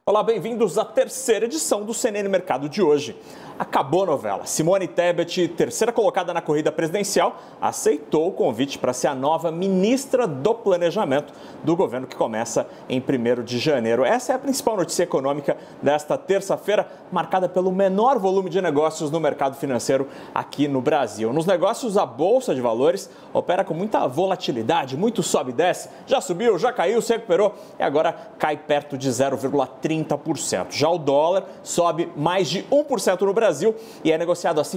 Olá, bem-vindos à terceira edição do CNN Mercado de hoje. Acabou a novela. Simone Tebet, terceira colocada na corrida presidencial, aceitou o convite para ser a nova ministra do Planejamento do governo que começa em 1º de janeiro. Essa é a principal notícia econômica desta terça-feira, marcada pelo menor volume de negócios no mercado financeiro aqui no Brasil. Nos negócios, a Bolsa de Valores opera com muita volatilidade, muito sobe e desce. Já subiu, já caiu, se recuperou e agora cai perto de 0,30%. Já o dólar sobe mais de 1% no Brasil e é negociado a R$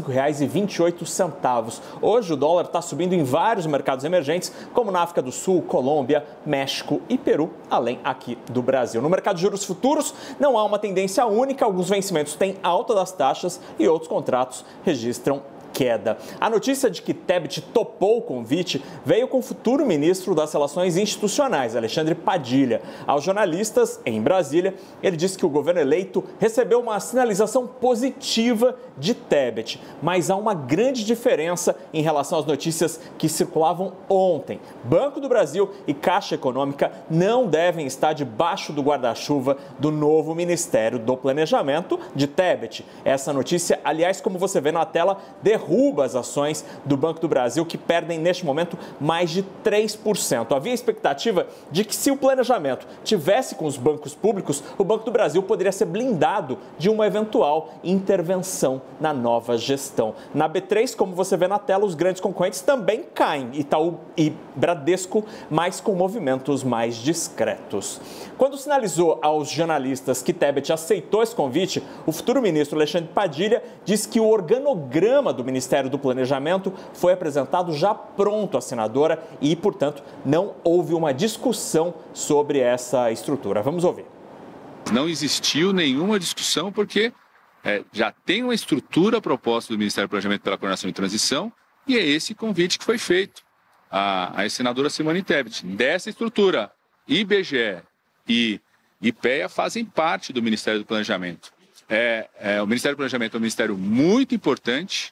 5,28. Hoje o dólar está subindo em vários mercados emergentes, como na África do Sul, Colômbia, México e Peru, além aqui do Brasil. No mercado de juros futuros, não há uma tendência única, alguns vencimentos têm alta das taxas e outros contratos registram queda. A notícia de que Tebet topou o convite veio com o futuro ministro das Relações Institucionais, Alexandre Padilha. Aos jornalistas, em Brasília, ele disse que o governo eleito recebeu uma sinalização positiva de Tebet, mas há uma grande diferença em relação às notícias que circulavam ontem. Banco do Brasil e Caixa Econômica não devem estar debaixo do guarda-chuva do novo Ministério do Planejamento de Tebet. Essa notícia, aliás, como você vê na tela, derruba as ações do Banco do Brasil, que perdem neste momento mais de 3%. Havia expectativa de que, se o planejamento tivesse com os bancos públicos, o Banco do Brasil poderia ser blindado de uma eventual intervenção na nova gestão. Na B3, como você vê na tela, os grandes concorrentes também caem, Itaú e Bradesco, mas com movimentos mais discretos. Quando sinalizou aos jornalistas que Tebet aceitou esse convite, o futuro ministro Alexandre Padilha disse que o organograma do Ministério do Planejamento foi apresentado já pronto à senadora e, portanto, não houve uma discussão sobre essa estrutura. Vamos ouvir. Não existiu nenhuma discussão porque já tem uma estrutura proposta do Ministério do Planejamento pela Coordenação e Transição e é esse convite que foi feito à senadora Simone Tebet. Dessa estrutura, IBGE e IPEA fazem parte do Ministério do Planejamento. O Ministério do Planejamento é um ministério muito importante,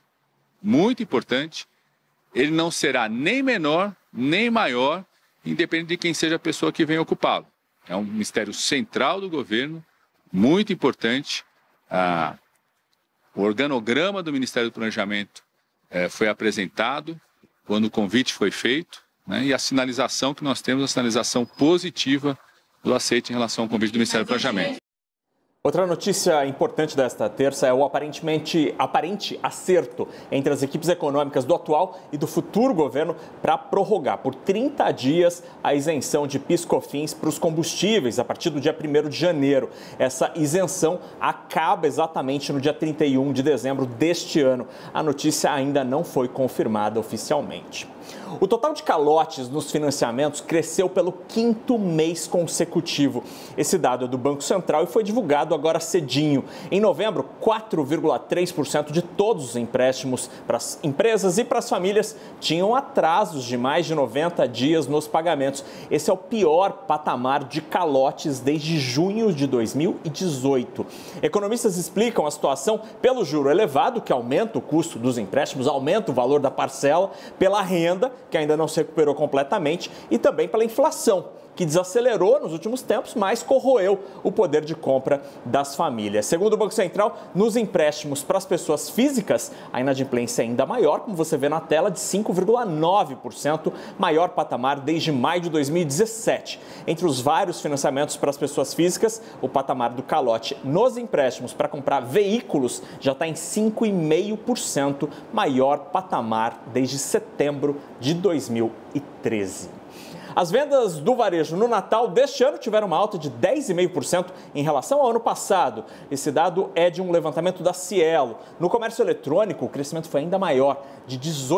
ele não será nem menor, nem maior, independente de quem seja a pessoa que venha ocupá-lo. É um ministério central do governo, muito importante. O organograma do Ministério do Planejamento foi apresentado quando o convite foi feito, né, e a sinalização que nós temos, a sinalização positiva do aceite em relação ao convite do Ministério do Planejamento. Outra notícia importante desta terça é o aparente acerto entre as equipes econômicas do atual e do futuro governo para prorrogar por 30 dias a isenção de PIS/COFINS para os combustíveis a partir do dia 1º de janeiro. Essa isenção acaba exatamente no dia 31 de dezembro deste ano. A notícia ainda não foi confirmada oficialmente. O total de calotes nos financiamentos cresceu pelo 5º mês consecutivo. Esse dado é do Banco Central e foi divulgado agora cedinho. Em novembro, 4,3% de todos os empréstimos para as empresas e para as famílias tinham atrasos de mais de 90 dias nos pagamentos. Esse é o pior patamar de calotes desde junho de 2018. Economistas explicam a situação pelo juro elevado, que aumenta o custo dos empréstimos, aumenta o valor da parcela, pela renda, que ainda não se recuperou completamente, e também pela inflação, que desacelerou nos últimos tempos, mas corroeu o poder de compra das famílias. Segundo o Banco Central, nos empréstimos para as pessoas físicas, a inadimplência é ainda maior, como você vê na tela, de 5,9%, maior patamar desde maio de 2017. Entre os vários financiamentos para as pessoas físicas, o patamar do calote nos empréstimos para comprar veículos já está em 5,5%, maior patamar desde setembro de 2013. As vendas do varejo no Natal deste ano tiveram uma alta de 10,5% em relação ao ano passado. Esse dado é de um levantamento da Cielo. No comércio eletrônico, o crescimento foi ainda maior, de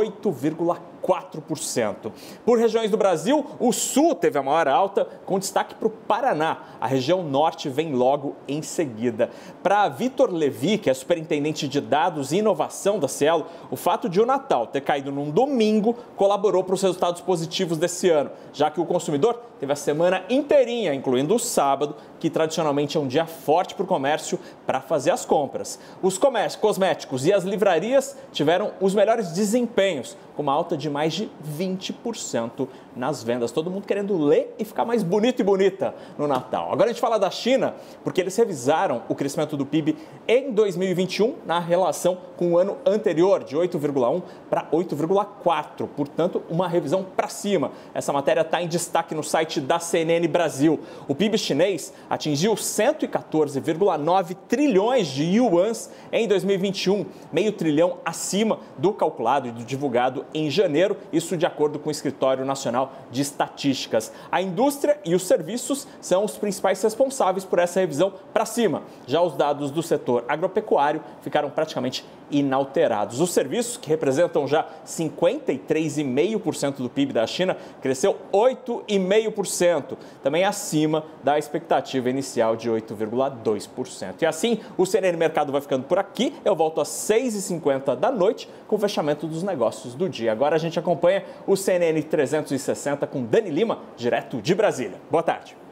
18,4%. Por regiões do Brasil, o Sul teve a maior alta, com destaque para o Paraná. A região Norte vem logo em seguida. Para Vitor Levi, que é superintendente de dados e inovação da Cielo, o fato de o Natal ter caído num domingo colaborou para os resultados positivos desse ano, já que o consumidor teve a semana inteirinha, incluindo o sábado, que tradicionalmente é um dia forte para o comércio para fazer as compras. Os cosméticos e as livrarias tiveram os melhores desempenhos, com uma alta de mais de 20% nas vendas. Todo mundo querendo ler e ficar mais bonito e bonita no Natal. Agora a gente fala da China, porque eles revisaram o crescimento do PIB em 2021 na relação com o ano anterior, de 8,1 para 8,4. Portanto, uma revisão para cima. Essa matéria está em destaque no site da CNN Brasil. O PIB chinês atingiu 114,9 trilhões de yuans em 2021, meio trilhão acima do calculado e do divulgado em janeiro, isso de acordo com o Escritório Nacional de Estatísticas. A indústria e os serviços são os principais responsáveis por essa revisão para cima. Já os dados do setor agropecuário ficaram praticamente inalterados. Os serviços, que representam já 53,5% do PIB da China, cresceu 8,5%, também acima da expectativa inicial de 8,2%. E assim, o CNN Mercado vai ficando por aqui. Eu volto às 6h50 da noite com o fechamento dos negócios do dia. Agora a gente acompanha o CNN 360 com Dani Lima, direto de Brasília. Boa tarde.